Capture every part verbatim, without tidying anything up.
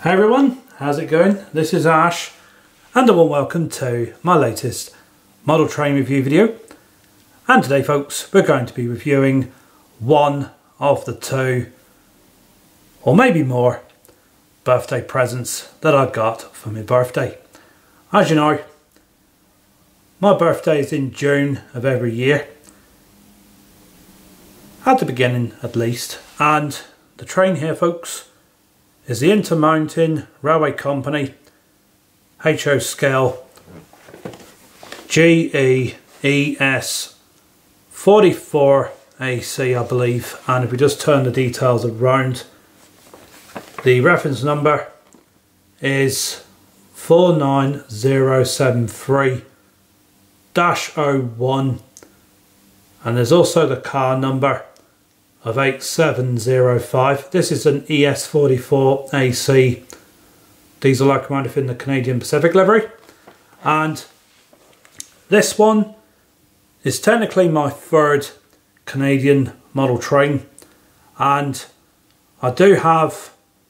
Hey everyone, how's it going? This is Ash and a warm welcome to my latest model train review video. And today folks, we're going to be reviewing one of the two, or maybe more, birthday presents that I got for my birthday. As you know, my birthday is in June of every year, at the beginning at least, and the train here folks is the Intermountain Railway Company H O scale G E E S forty-four A C I believe, and if we just turn the details around, the reference number is four nine zero seven three dash oh one, and there's also the car number of eight seven zero five. This is an E S forty-four A C diesel locomotive in the Canadian Pacific livery, and this one is technically my third Canadian model train, and I do have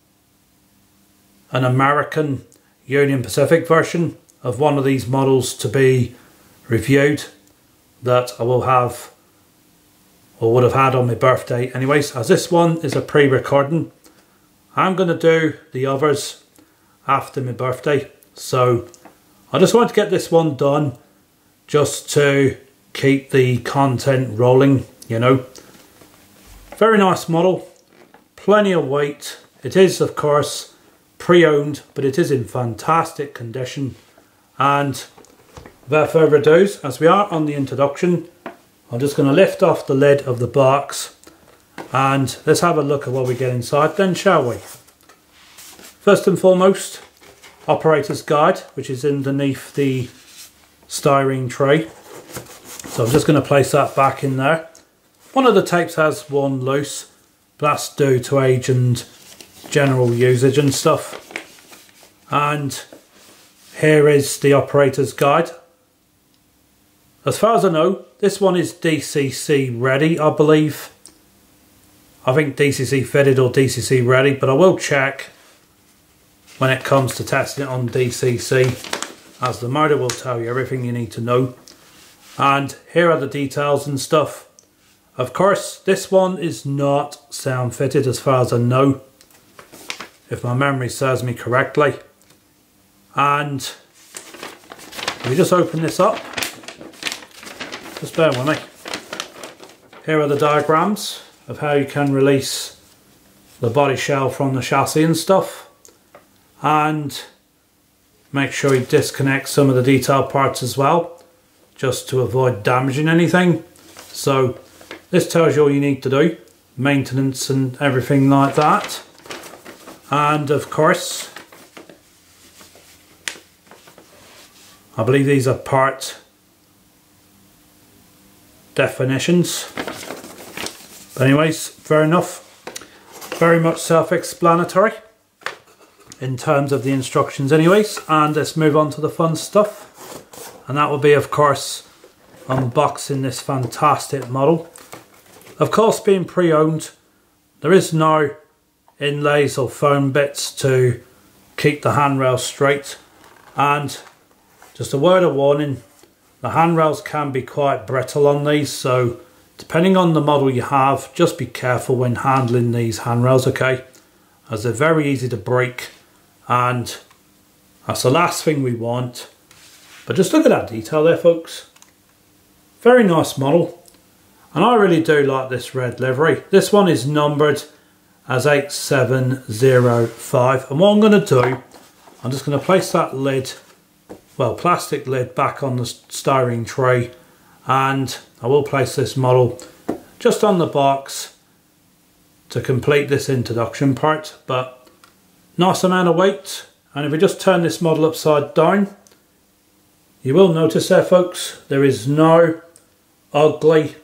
an American Union Pacific version of one of these models to be reviewed that I will have or would have had on my birthday anyways. As this one is a pre-recording, I'm going to do the others after my birthday, so I just want to get this one done just to keep the content rolling, you know. Very nice model, plenty of weight. It is of course pre-owned, but it is in fantastic condition. And without further ado, as we are on the introduction, I'm just going to lift off the lid of the box and let's have a look at what we get inside then, shall we? First and foremost, operator's guide, which is underneath the styrene tray. So I'm just going to place that back in there. One of the tapes has worn loose, but that's due to age and general usage and stuff. And here is the operator's guide. As far as I know, this one is D C C ready, I believe. I think D C C fitted or D C C ready, but I will check when it comes to testing it on D C C, as the motor will tell you everything you need to know. And here are the details and stuff. Of course, this one is not sound fitted as far as I know, if my memory serves me correctly. And if we just open this up, just bear with me. Here are the diagrams of how you can release the body shell from the chassis and stuff, and make sure you disconnect some of the detail parts as well, just to avoid damaging anything. So this tells you all you need to do, maintenance and everything like that. And of course, I believe these are part definitions. But anyways, fair enough. Very much self-explanatory in terms of the instructions anyways. And let's move on to the fun stuff. And that will be, of course, unboxing this fantastic model. Of course, being pre-owned, there is no inlays or foam bits to keep the handrail straight. And just a word of warning, the handrails can be quite brittle on these, so depending on the model you have, just be careful when handling these handrails, okay? As they're very easy to break, and that's the last thing we want. But just look at that detail there folks. Very nice model, and I really do like this red livery. This one is numbered as eight seven zero five, and what I'm going to do, I'm just going to place that lid, well, plastic lid back on the styrene tray, and I will place this model just on the box to complete this introduction part. But nice amount of weight, and if we just turn this model upside down, you will notice there folks, there is no ugly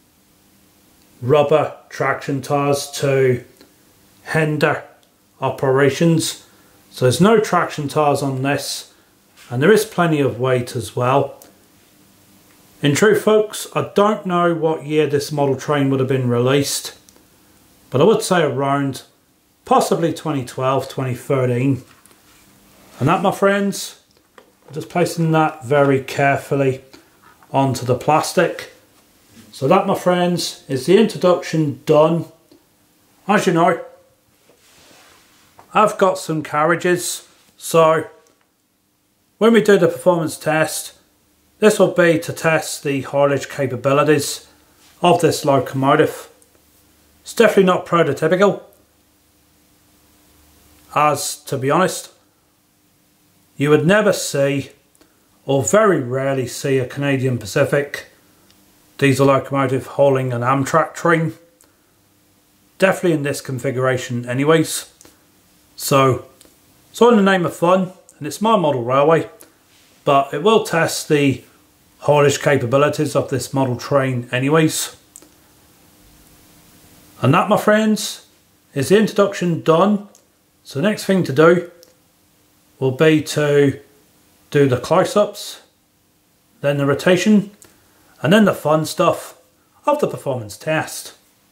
rubber traction tyres to hinder operations. So there's no traction tyres on this, and there is plenty of weight as well. In truth folks, I don't know what year this model train would have been released, but I would say around possibly twenty twelve, twenty thirteen. And that, my friends, I'm just placing that very carefully onto the plastic. So that, my friends, is the introduction done. As you know, I've got some carriages, so when we do the performance test, this will be to test the haulage capabilities of this locomotive. It's definitely not prototypical, as to be honest, you would never see, or very rarely see, a Canadian Pacific diesel locomotive hauling an Amtrak train. Definitely in this configuration anyways. So it's all in the name of fun, and it's my model railway, but it will test the haulage capabilities of this model train anyways. And that, my friends, is the introduction done. So the next thing to do will be to do the close-ups, then the rotation, and then the fun stuff of the performance test.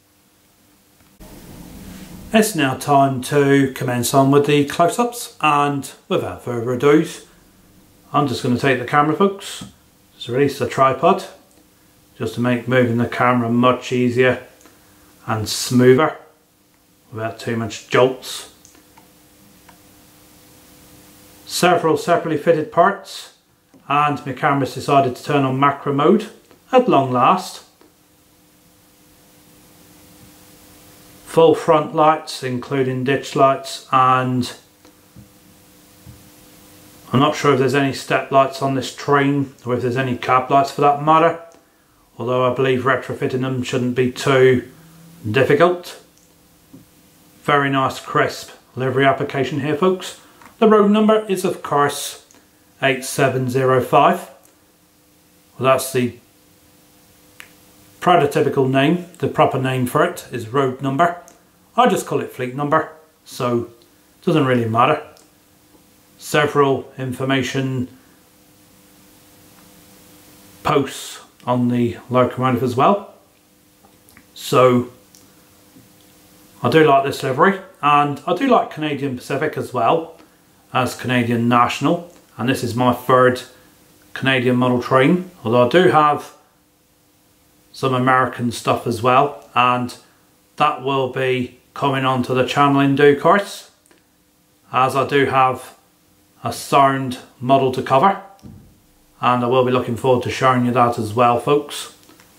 It's now time to commence on with the close-ups, and without further ado, I'm just going to take the camera, folks, just release the tripod just to make moving the camera much easier and smoother without too much jolts. Several separately fitted parts, and my camera's decided to turn on macro mode at long last. Full front lights, including ditch lights, and I'm not sure if there's any step lights on this train, or if there's any cab lights for that matter, although I believe retrofitting them shouldn't be too difficult. Very nice crisp livery application here, folks. The road number is of course eight seven zero five. Well, that's the prototypical name. The proper name for it is road number. I just call it fleet number, so it doesn't really matter. Several information posts on the locomotive as well. So I do like this livery, and I do like Canadian Pacific as well as Canadian National, and this is my third Canadian model train, although I do have some American stuff as well, and that will be coming onto the channel in due course, as I do have a sound model to cover, and I will be looking forward to showing you that as well, folks.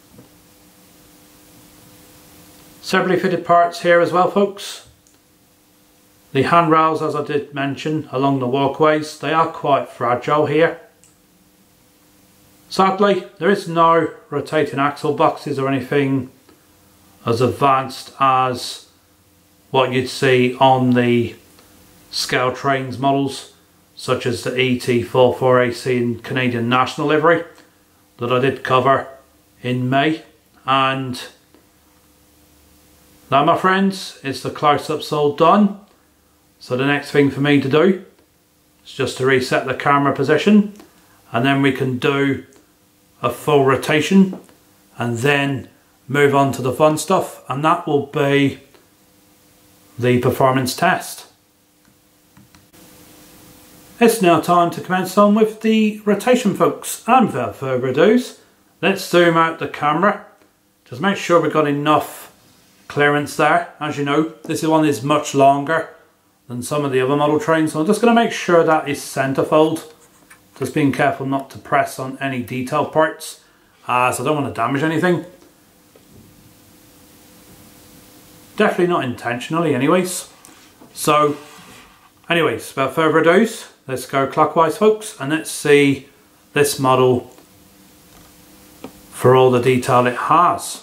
Separately fitted parts here as well, folks. The handrails, as I did mention, along the walkways, they are quite fragile here. Sadly, there is no rotating axle boxes or anything as advanced as what you'd see on the scale trains models, such as the E T forty-four A C in Canadian National livery that I did cover in May. And now, my friends, it's the close-ups all done. So the next thing for me to do is just to reset the camera position, and then we can do a full rotation and then move on to the fun stuff, and that will be the performance test. It's now time to commence on with the rotation, folks, and without further ado, let's zoom out the camera. Just make sure we've got enough clearance there. As you know, this one is much longer than some of the other model trains, so I'm just going to make sure that is centerfold. Just being careful not to press on any detail parts, as I don't want to damage anything. Definitely not intentionally anyways. So anyways, without further ado, let's go clockwise, folks, and let's see this model for all the detail it has.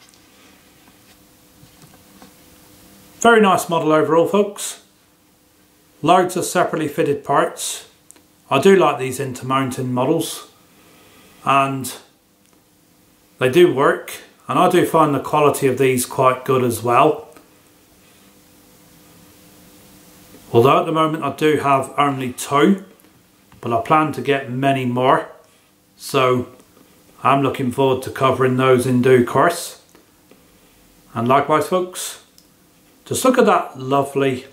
Very nice model overall, folks. Loads of separately fitted parts. I do like these Intermountain models, and they do work, and I do find the quality of these quite good as well. Although at the moment I do have only two, but I plan to get many more, so I'm looking forward to covering those in due course. And likewise, folks, just look at that lovely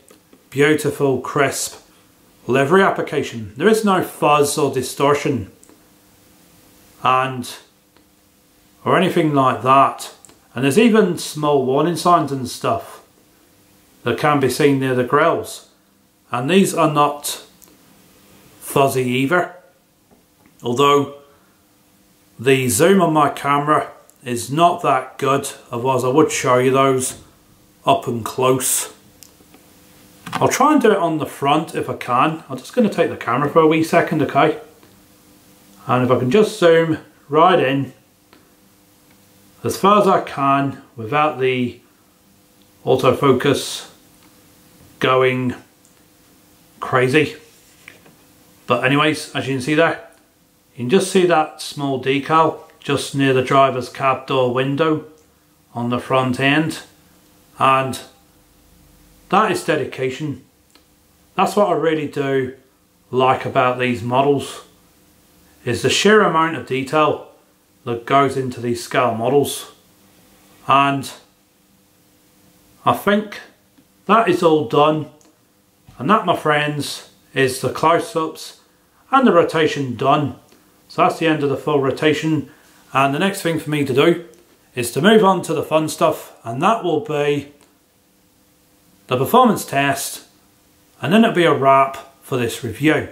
beautiful crisp livery application. There is no fuzz or distortion and or anything like that, and there's even small warning signs and stuff that can be seen near the grills, and these are not fuzzy either, although the zoom on my camera is not that good, otherwise I would show you those up and close. I'll try and do it on the front if I can. I'm just going to take the camera for a wee second, okay? And if I can just zoom right in as far as I can without the autofocus going crazy. But anyways, as you can see there, you can just see that small decal just near the driver's cab door window on the front end, and that is dedication. That's what I really do like about these models, is the sheer amount of detail that goes into these scale models. And I think that is all done, and that, my friends, is the close-ups and the rotation done. So that's the end of the full rotation, and the next thing for me to do is to move on to the fun stuff, and that will be the performance test, and then it'll be a wrap for this review.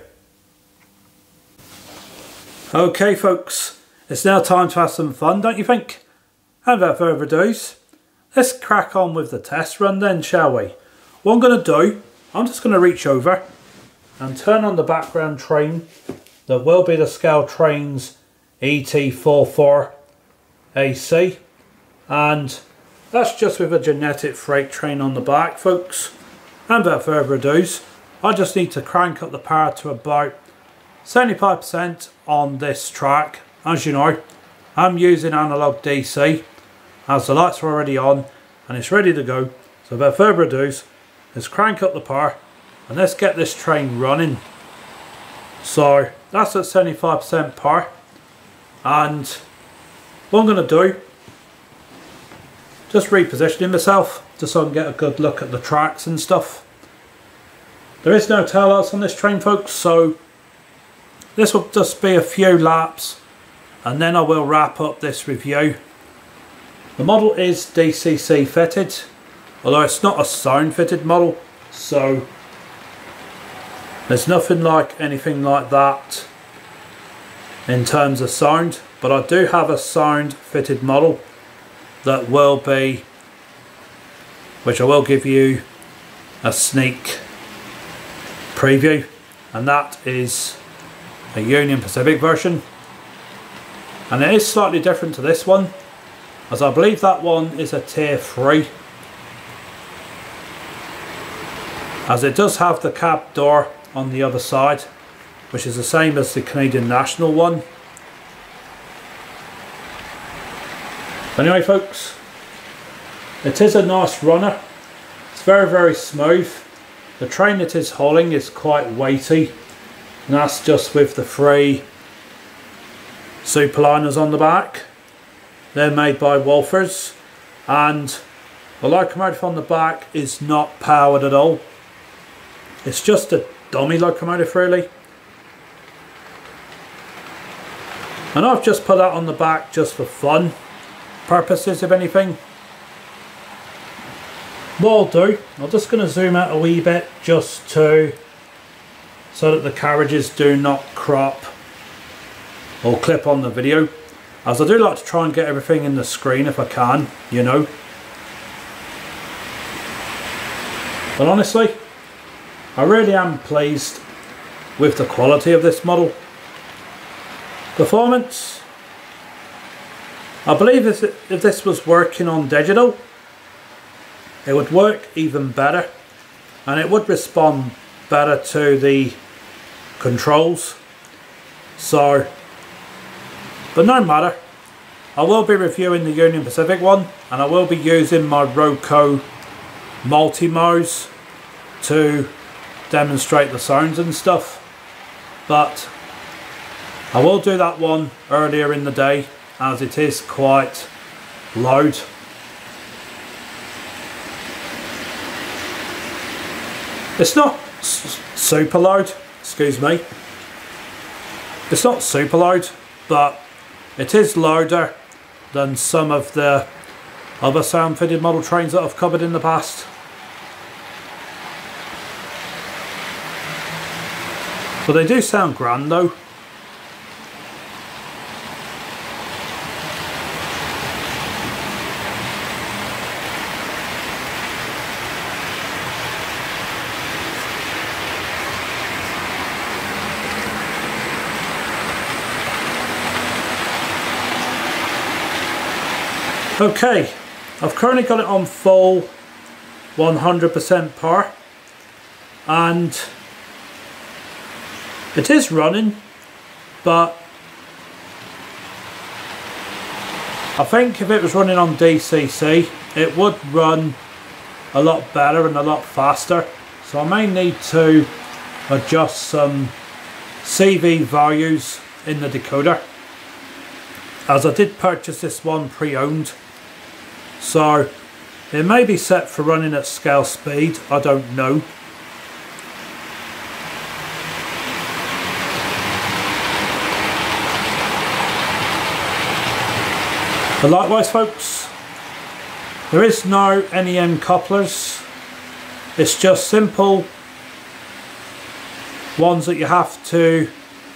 Okay folks, it's now time to have some fun, don't you think? And without further ado, let's crack on with the test run then, shall we? What I'm going to do, I'm just going to reach over and turn on the background train that will be the Scale Trains E T forty-four A C, and that's just with a genetic freight train on the back, folks. And without further ado, I just need to crank up the power to about seventy-five percent on this track. As you know, I'm using analog D C as the lights are already on and it's ready to go. So without further ado, let's crank up the power and let's get this train running. So that's at seventy-five percent power, and what I'm going to do, just repositioning myself just so I can get a good look at the tracks and stuff. There is no taillights on this train, folks, so this will just be a few laps and then I will wrap up this review. The model is D C C fitted, although it's not a sound fitted model, so there's nothing like anything like that in terms of sound, but I do have a sound fitted model that will be, which I will give you a sneak preview, and that is a Union Pacific version, and it is slightly different to this one, as I believe that one is a tier three, as it does have the cab door on the other side, which is the same as the Canadian National one. Anyway folks, it is a nice runner. It's very very smooth. The train it is hauling is quite weighty, and that's just with the three superliners on the back. They're made by Wolfers, and the locomotive on the back is not powered at all. It's just a dummy locomotive really, and I've just put that on the back just for fun purposes, if anything. What I'll do, I'm just going to zoom out a wee bit just to so that the carriages do not crop or clip on the video, as I do like to try and get everything in the screen if I can, you know. But honestly, I really am pleased with the quality of this model. Performance, I believe if, it, if this was working on digital, it would work even better, and it would respond better to the controls. So, but no matter, I will be reviewing the Union Pacific one, and I will be using my Roco multi-modes to demonstrate the sounds and stuff, but I will do that one earlier in the day as it is quite loud. It's not super loud, excuse me. It's not super loud, but it is louder than some of the other sound fitted model trains that I've covered in the past. But they do sound grand though. Okay, I've currently got it on full one hundred percent power, and it is running, but I think if it was running on D C C it would run a lot better and a lot faster, so I may need to adjust some C V values in the decoder, as I did purchase this one pre-owned. So it may be set for running at scale speed, I don't know. But likewise folks, there is no N E M couplers, it's just simple ones that you have to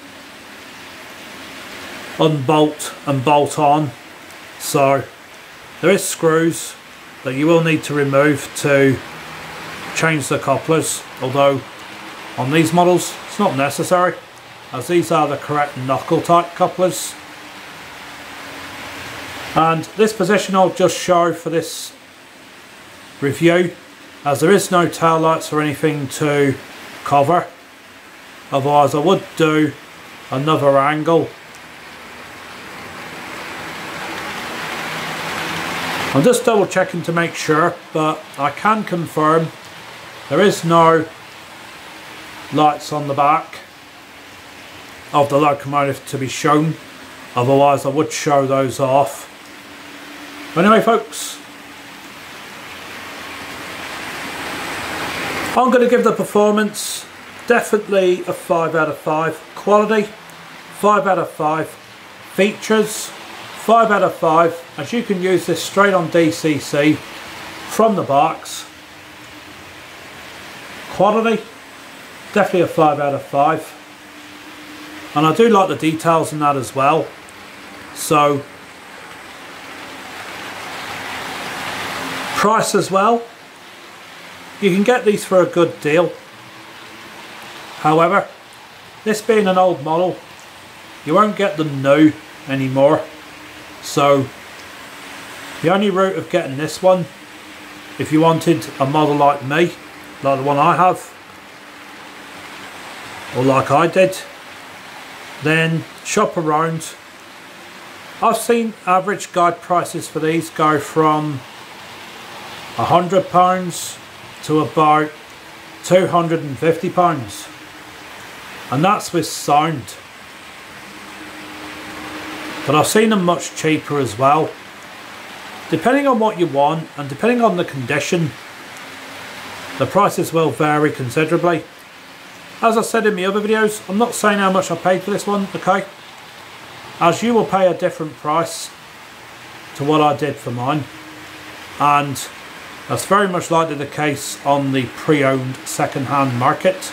unbolt and bolt on. So there is screws that you will need to remove to change the couplers, although on these models it's not necessary, as these are the correct knuckle type couplers. And this position I'll just show for this review, as there is no tail lights or anything to cover, otherwise I would do another angle. I'm just double checking to make sure, but I can confirm there is no lights on the back of the locomotive to be shown, otherwise I would show those off. But anyway folks, I'm going to give the performance definitely a five out of five. Quality, five out of five. Features, five out of five, as you can use this straight on D C C from the box. Quality, definitely a five out of five. And I do like the details in that as well. So, price as well, you can get these for a good deal. However, this being an old model, you won't get them new anymore. So the only route of getting this one, if you wanted a model like me, like the one I have, or like I did, then shop around. I've seen average guide prices for these go from a hundred pounds to about two hundred and fifty pounds, and that's with sound. But I've seen them much cheaper as well. Depending on what you want and depending on the condition, the prices will vary considerably. As I said in my other videos, I'm not saying how much I paid for this one, okay? As you will pay a different price to what I did for mine, and that's very much likely the case on the pre-owned second-hand market.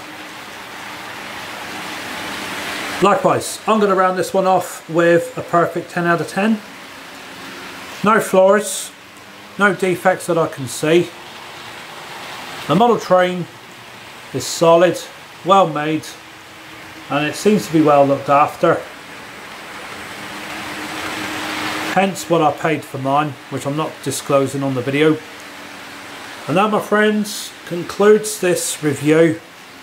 Likewise, I'm going to round this one off with a perfect ten out of ten. No flaws, no defects that I can see. The model train is solid, well made, and it seems to be well looked after. Hence what I paid for mine, which I'm not disclosing on the video. And that, my friends, concludes this review.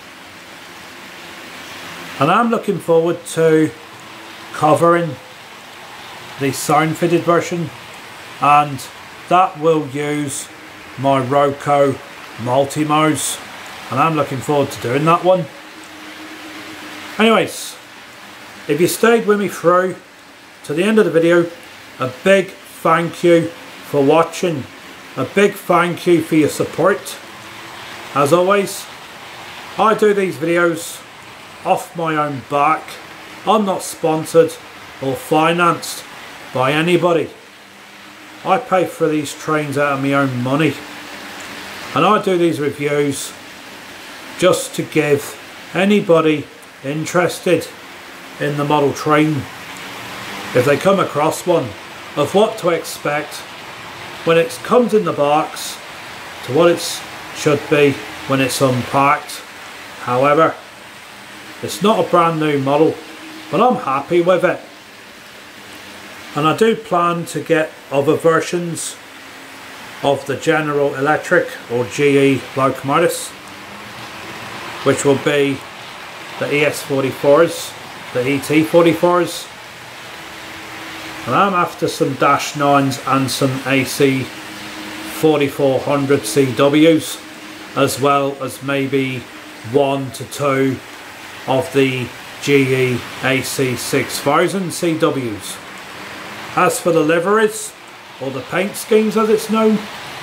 And I'm looking forward to covering the sound fitted version, and that will use my Roco multi-modes, and I'm looking forward to doing that one. Anyways, if you stayed with me through to the end of the video, a big thank you for watching, a big thank you for your support. As always, I do these videos off my own back. I'm not sponsored or financed by anybody. I pay for these trains out of my own money, and I do these reviews just to give anybody interested in the model train, if they come across one, of what to expect when it comes in the box to what it should be when it's unpacked. However, it's not a brand new model, but I'm happy with it. And I do plan to get other versions of the General Electric or G E locomotives, which will be the E S forty-fours, the E T forty-fours. And I'm after some dash nines and some A C forty-four hundred C Ws, as well as maybe one to two of the G E A C six thousand C Ws. As for the liveries, or the paint schemes as it's known,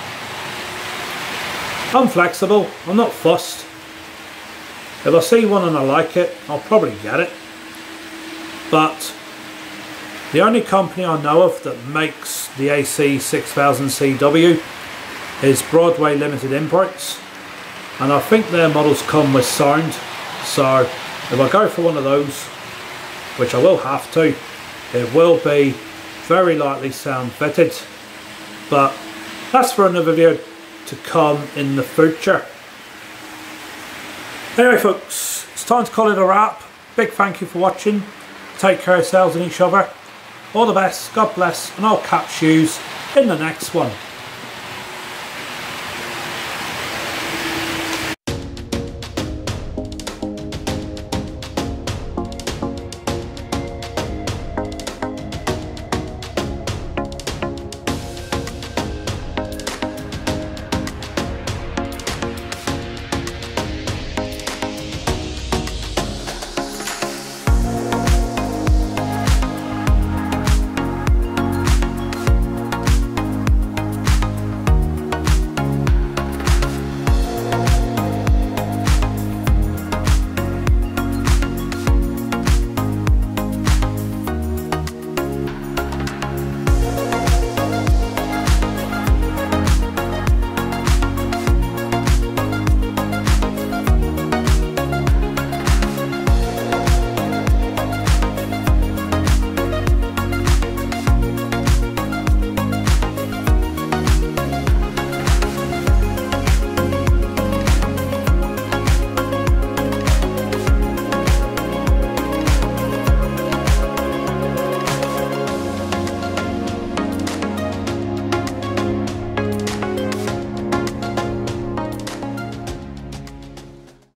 I'm flexible, I'm not fussed. If I see one and I like it, I'll probably get it. But the only company I know of that makes the A C six thousand C W is Broadway Limited Imports, and I think their models come with sound. So if I go for one of those, which I will have to, it will be very lightly sound fitted. But that's for another video to come in the future. Anyway folks, it's time to call it a wrap. Big thank you for watching. Take care of yourselves and each other. All the best, God bless, and I'll catch yous in the next one.